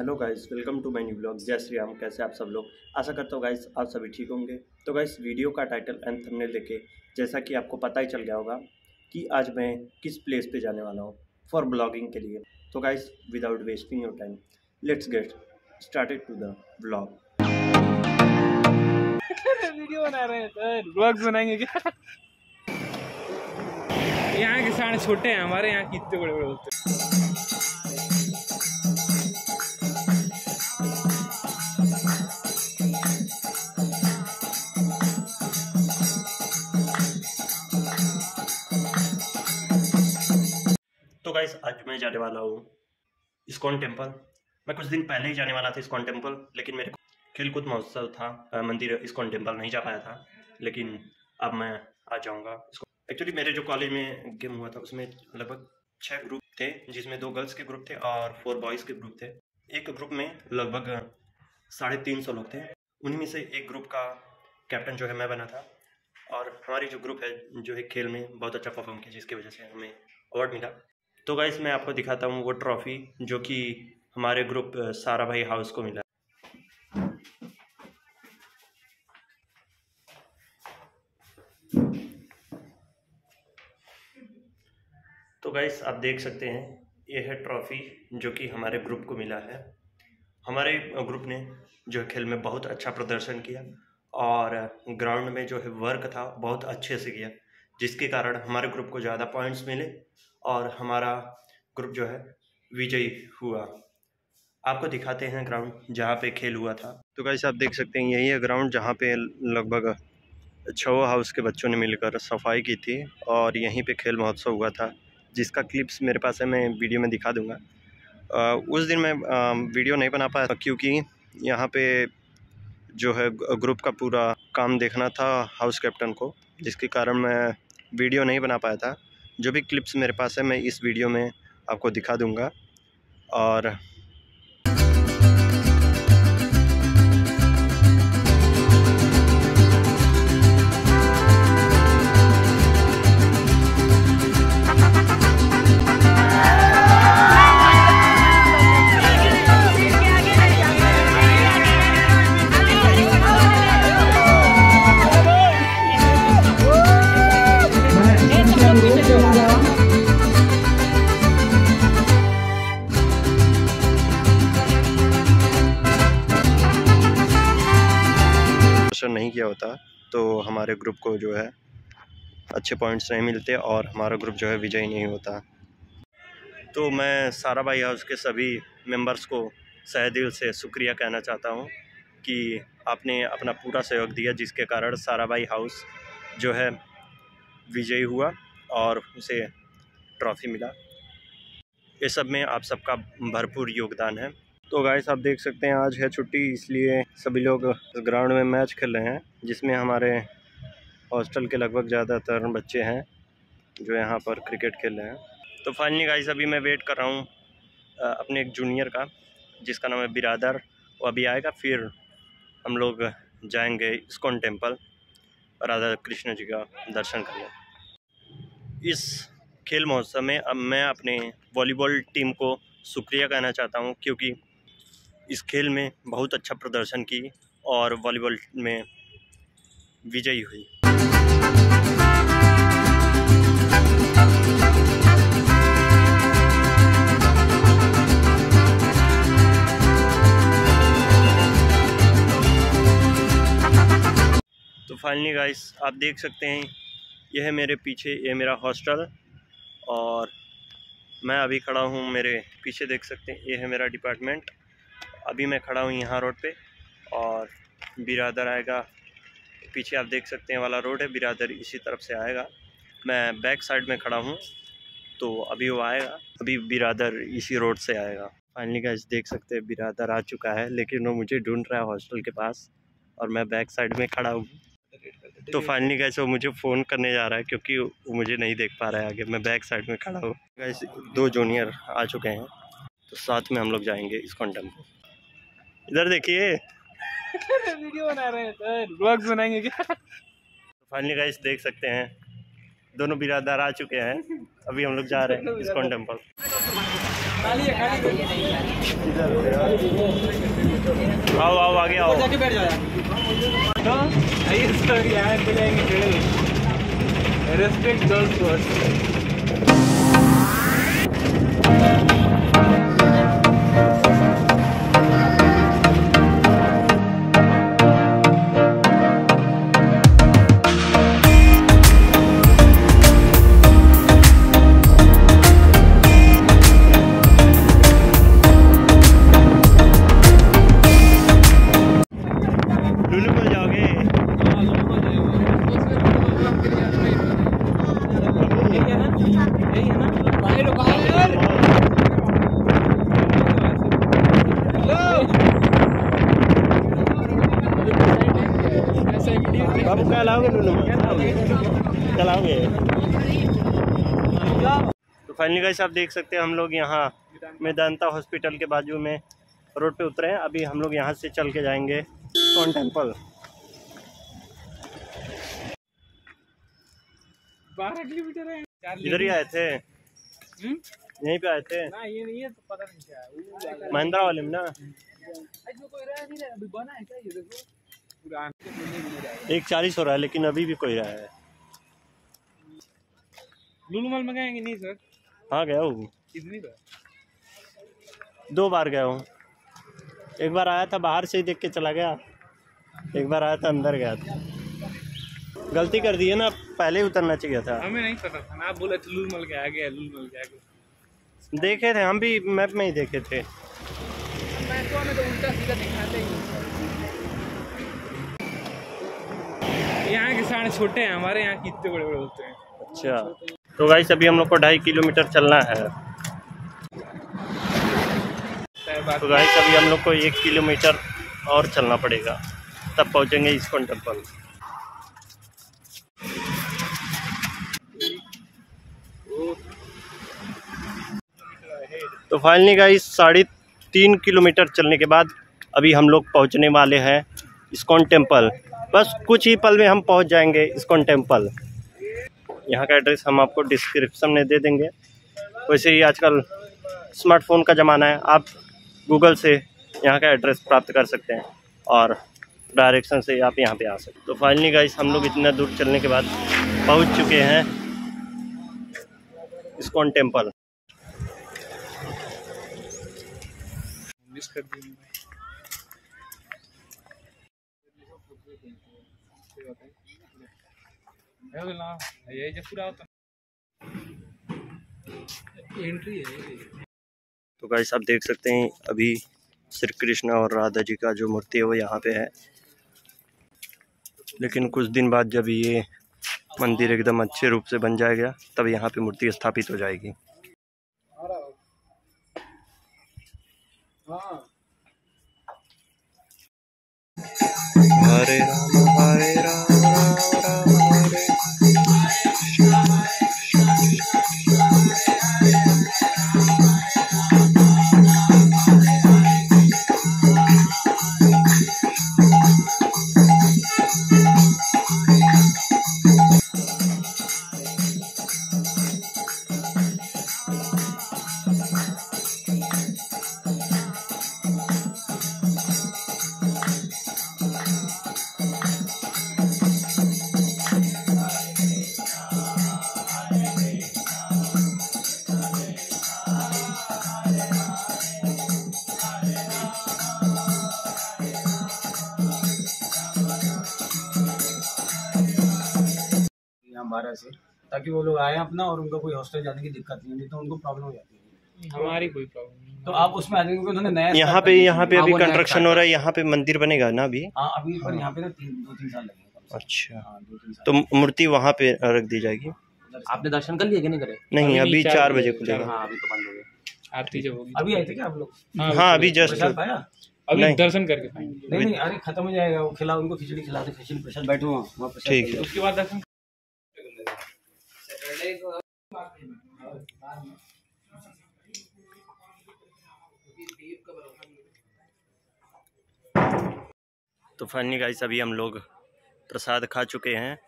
Hello guys, welcome to my new blog. जय श्री राम। कैसे आप सब लोग? आशा करता हूँ गाइस आप सभी ठीक होंगे। तो गाइस वीडियो का टाइटल एंड थंबनेल देखे जैसा कि आपको पता ही चल गया होगा कि आज मैं किस प्लेस पे जाने वाला हूँ फॉर ब्लॉगिंग के लिए। तो guys without wasting your time let's get started to the blog. Video बना रहे हैं सर, ब्लॉग्स बनाएंगे क्या? यहाँ के साढ़े छोटे हैं, हमारे यहाँ कितने बड़े बड़े होते हैं। तो गाइस आज मैं जाने वाला हूँ इस्कॉन टेम्पल। मैं कुछ दिन पहले ही जाने वाला था इस्कॉन टेम्पल, लेकिन मेरे को खेलकूद महोत्सव था, मंदिर इस्कॉन टेम्पल नहीं जा पाया था। लेकिन अब मैं आ जाऊँगा। एक्चुअली मेरे जो कॉलेज में गेम हुआ था उसमें लगभग 6 ग्रुप थे, जिसमें 2 गर्ल्स के ग्रुप थे और 4 बॉयज़ के ग्रुप थे। एक ग्रुप में लगभग 350 लोग थे। उन्हीं में से एक ग्रुप का कैप्टन जो है मैं बना था, और हमारी जो ग्रुप है जो है खेल में बहुत अच्छा परफॉर्म किया, जिसकी वजह से हमें अवार्ड मिला। तो गाइस मैं आपको दिखाता हूँ वो ट्रॉफ़ी जो कि हमारे ग्रुप सारा भाई हाउस को मिला। तो गाइस आप देख सकते हैं ये है ट्रॉफ़ी जो कि हमारे ग्रुप को मिला है। हमारे ग्रुप ने जो खेल में बहुत अच्छा प्रदर्शन किया और ग्राउंड में जो है वर्क था बहुत अच्छे से किया, जिसके कारण हमारे ग्रुप को ज़्यादा पॉइंट्स मिले और हमारा ग्रुप जो है विजयी हुआ। आपको दिखाते हैं ग्राउंड जहाँ पे खेल हुआ था। तो गाइस आप देख सकते हैं यही है ग्राउंड जहाँ पे लगभग 6 हाउस के बच्चों ने मिलकर सफाई की थी और यहीं पे खेल महोत्सव हुआ था, जिसका क्लिप्स मेरे पास है, मैं वीडियो में दिखा दूँगा। उस दिन मैं वीडियो नहीं बना पाया क्योंकि यहाँ पे जो है ग्रुप का पूरा काम देखना था हाउस कैप्टन को, जिसके कारण मैं वीडियो नहीं बना पाया था। जो भी क्लिप्स मेरे पास है मैं इस वीडियो में आपको दिखा दूँगा। और नहीं किया होता तो हमारे ग्रुप को जो है अच्छे पॉइंट्स नहीं मिलते और हमारा ग्रुप जो है विजयी नहीं होता। तो मैं सारा भाई हाउस के सभी मेंबर्स को तहे दिल से शुक्रिया कहना चाहता हूं कि आपने अपना पूरा सहयोग दिया, जिसके कारण सारा भाई हाउस जो है विजयी हुआ और उसे ट्रॉफ़ी मिला। ये सब में आप सबका भरपूर योगदान है। तो गाइस आप देख सकते हैं आज है छुट्टी, इसलिए सभी लोग ग्राउंड में मैच खेल रहे हैं, जिसमें हमारे हॉस्टल के लगभग ज़्यादातर बच्चे हैं जो यहाँ पर क्रिकेट खेल रहे हैं। तो फाइनली गाइस अभी मैं वेट कर रहा हूँ अपने एक जूनियर का, जिसका नाम है बिरादर। वो अभी आएगा, फिर हम लोग जाएंगे इस्कॉन टेम्पल राधा कृष्ण जी का दर्शन करने। इस खेल महोत्सव में अब मैं अपने वॉलीबॉल टीम को शुक्रिया कहना चाहता हूँ, क्योंकि इस खेल में बहुत अच्छा प्रदर्शन की और वॉलीबॉल में विजयी हुई। तो फाइनली गाइस आप देख सकते हैं यह है मेरे पीछे, ये मेरा हॉस्टल, और मैं अभी खड़ा हूँ, मेरे पीछे देख सकते हैं ये है मेरा डिपार्टमेंट। अभी मैं खड़ा हूँ यहाँ रोड पे और बिरादर आएगा। पीछे आप देख सकते हैं वाला रोड है, बिरादर इसी तरफ से आएगा। मैं बैक साइड में खड़ा हूँ, तो अभी वो आएगा, अभी बिरादर इसी रोड से आएगा। फाइनली गाइस देख सकते हैं बिरादर आ चुका है, लेकिन वो मुझे ढूंढ रहा है हॉस्टल के पास और मैं बैक साइड में खड़ा हूँ। तो फाइनली गाइस वो मुझे फ़ोन करने जा रहा है क्योंकि वो मुझे नहीं देख पा रहा है आगे, मैं बैक साइड में खड़ा हूँ। गाइस 2 जूनियर आ चुके हैं, तो साथ में हम लोग जाएंगे इस्कॉन टेम्पल। इधर देखिए वीडियो बना रहे हैं सर, ब्लॉग्स बनाएंगे क्या? तो फाइनली गाइस देख सकते हैं दोनों बिरादर आ चुके हैं, अभी हम लोग जा रहे हैं इस्कॉन टेम्पल। आओ आओ आगे आओ। जाके बैठ जाओ। आइए सर यहाँ पे जाएंगे। Respect girls first. बाबू क्या लाओगे? चलाओगे? तो फाइनली गाइस आप देख सकते हैं हम लोग यहाँ मेदांता हॉस्पिटल के बाजू में रोड पे उतरे हैं। अभी हम लोग यहाँ से चल के जाएंगे इस्कॉन टेम्पल। 12 किलोमीटर है। इधर ही आए थे, यहीं पे आए थे ना। ये नहीं है तो पता नहीं क्या है। महिंद्रा वाले में ना। कोई रहा नहीं है, अभी बना है क्या? ये देखो 1:40 हो रहा है लेकिन अभी भी कोई रहा है। लुलु मॉल में गए कि नहीं सर? हाँ गया हूँ, कितनी बार? 2 बार गया हूँ। एक बार आया था बाहर से ही देख के चला गया, एक बार आया था अंदर गया था। गलती कर दी है ना, पहले ही उतरना चाहिए था। हमें नहीं पता था ना, आप बोले थे लुलु मॉल के आगे, लुलु मॉल के आगे। देखे थे हम भी, मैप में ही देखे थे। मैप में तो उल्टा सीधा दिखाते ही। यहाँ के साढ़े छोटे हैं, हमारे यहाँ कितने बड़े बड़े होते हैं। अच्छा तो गाइस अभी हम लोग को 2.5 किलोमीटर चलना है। तो गाइस अभी हम लोग को 1 किलोमीटर और चलना पड़ेगा, तब पहुँचेंगे इस्कॉन टेम्पल। तो फाइनली गाइस 3.5 किलोमीटर चलने के बाद अभी हम लोग पहुँचने वाले हैं इस्कॉन टेम्पल। बस कुछ ही पल में हम पहुंच जाएंगे इस्कॉन टेम्पल। यहाँ का एड्रेस हम आपको डिस्क्रिप्शन में दे देंगे। वैसे ही आजकल स्मार्टफोन का ज़माना है, आप गूगल से यहाँ का एड्रेस प्राप्त कर सकते हैं और डायरेक्शन से आप यहाँ पे आ सकते हैं। तो फाइनली गाइस हम लोग इतना दूर चलने के बाद पहुँच चुके हैं इस्कॉन टेम्पल। एंट्री है। तो गाइस आप देख सकते हैं अभी श्री कृष्ण और राधा जी का जो मूर्ति है वो यहाँ पे है, लेकिन कुछ दिन बाद जब ये मंदिर एकदम अच्छे रूप से बन जाएगा तब यहाँ पे मूर्ति स्थापित हो जाएगी। हरे राम हरे राम राम राम हरे। बारह से, ताकि वो लोग आए अपना और उनको कोई हॉस्टल जाने की दिक्कत नहीं, नहीं तो उनको प्रॉब्लम हो जाती है। हमारी कोई प्रॉब्लम नहीं। तो आप उसमें आ जाएंगे क्योंकि उन्होंने नया यहाँ पे अभी कंस्ट्रक्शन हो रहा है, यहाँ पे मंदिर बनेगा ना अभी। हाँ अभी पर यहाँ पे ना 2-3 साल लगेंगे। अच्छा हाँ 2-3 साल। तो मूर्ति वहाँ पे रख दी जाएगी। आपने दर्शन कर लिए कि नहीं करे? नहीं अभी 4 बजे खुलेगा। हाँ अभी तो बंद हो गया। आरती जब होगी। अभी आए थे क्या आप लोग? हाँ अभी जस्ट अभी दर्शन करके पाएंगे। नहीं अरे खत्म हो जाएगा, वो खिला उनको खिचड़ी खिलाते, खिचड़ी प्रसाद बैठो वहाँ प्रसाद। ठीक है उसके बाद दर्शन। तो फाइनली गाइस अभी हम लोग प्रसाद खा चुके हैं।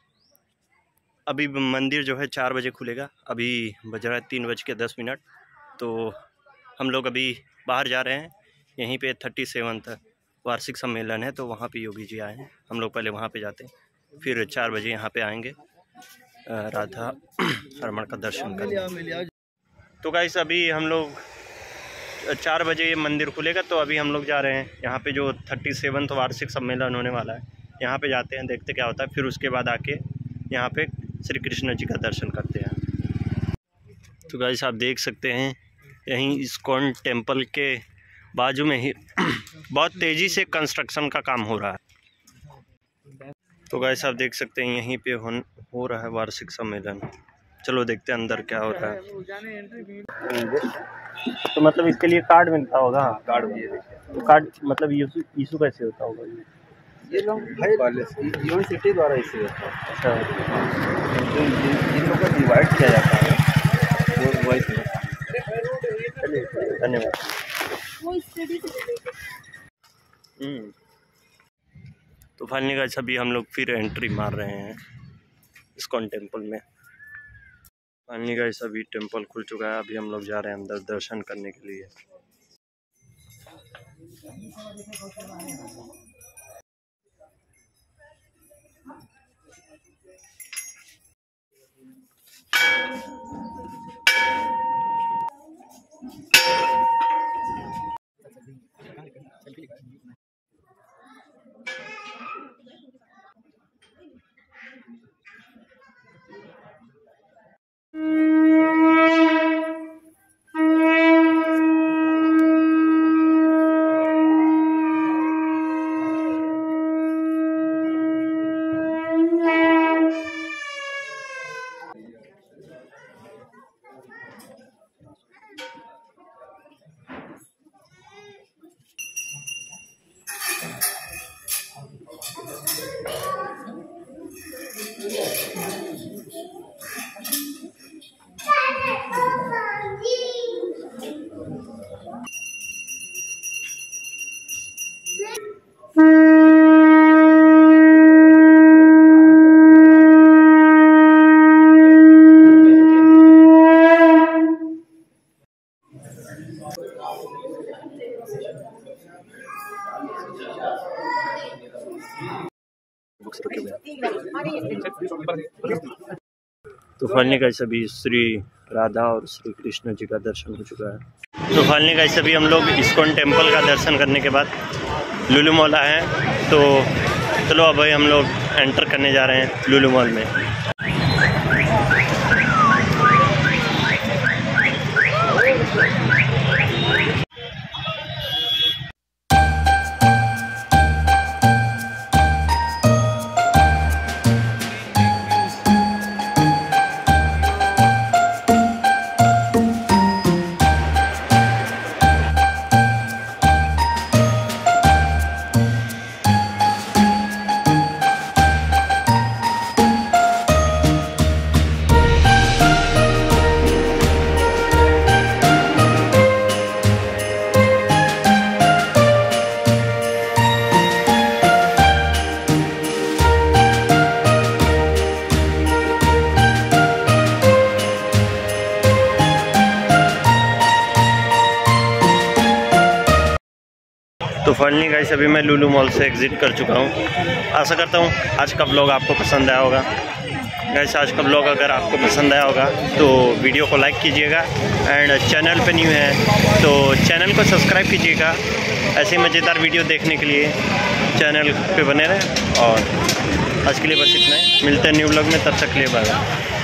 अभी मंदिर जो है 4 बजे खुलेगा, अभी बज रहा है 3:10। तो हम लोग अभी बाहर जा रहे हैं, यहीं पे 37वां वार्षिक सम्मेलन है, तो वहाँ पे योगी जी आए हैं। हम लोग पहले वहाँ पे जाते हैं, फिर 4 बजे यहाँ पे आएंगे राधा रमण का दर्शन करने। तो गाइस अभी हम लोग 4 बजे ये मंदिर खुलेगा, तो अभी हम लोग जा रहे हैं यहाँ पे जो 37वां वार्षिक सम्मेलन होने वाला है, यहाँ पे जाते हैं, देखते क्या होता है। फिर उसके बाद आके यहाँ पे श्री कृष्ण जी का दर्शन करते हैं। तो गाइस आप देख सकते हैं यहीं इस्कॉन टेम्पल के बाजू में ही बहुत तेज़ी से कंस्ट्रक्शन का काम हो रहा है। तो गाइस आप देख सकते हैं यहीं पे हो रहा है वार्षिक सम्मेलन। चलो देखते हैं अंदर क्या हो रहा है। तो मतलब इसके लिए कार्ड मिलता होगा? कार्ड, तो कार्ड मतलब इशू कैसे होता होगा? ये लोग यूनिवर्सिटी द्वारा इशू होता है। अच्छा, जिन लोगों को डिवाइड किया जाता है वो वही। चलिए धन्यवाद। तो फाइनली गाइस अभी हम लोग फिर एंट्री मार रहे हैं इस्कॉन टेम्पल में। फाइनली गाइस अभी टेम्पल खुल चुका है, अभी हम लोग जा रहे हैं अंदर दर्शन करने के लिए। तो फाइनली गाइस अभी श्री राधा और श्री कृष्ण जी का दर्शन हो चुका है। तो फाइनली गाइस अभी हम लोग इस्कॉन टेम्पल का दर्शन करने के बाद लुलु मॉल आए हैं। तो चलो अब भाई हम लोग एंटर करने जा रहे हैं लुलु मॉल में। तो फाइनली गाइस अभी मैं लुलु मॉल से एग्ज़िट कर चुका हूँ। आशा करता हूँ आज का ब्लॉग आपको पसंद आया होगा। गाइस आज का ब्लॉग अगर आपको पसंद आया होगा तो वीडियो को लाइक कीजिएगा, एंड चैनल पे न्यू है तो चैनल को सब्सक्राइब कीजिएगा। ऐसे मज़ेदार वीडियो देखने के लिए चैनल पे बने रहें। और आज के लिए बस इतना ही, मिलते हैं न्यू ब्लॉग में, तब तक के लिए बाय।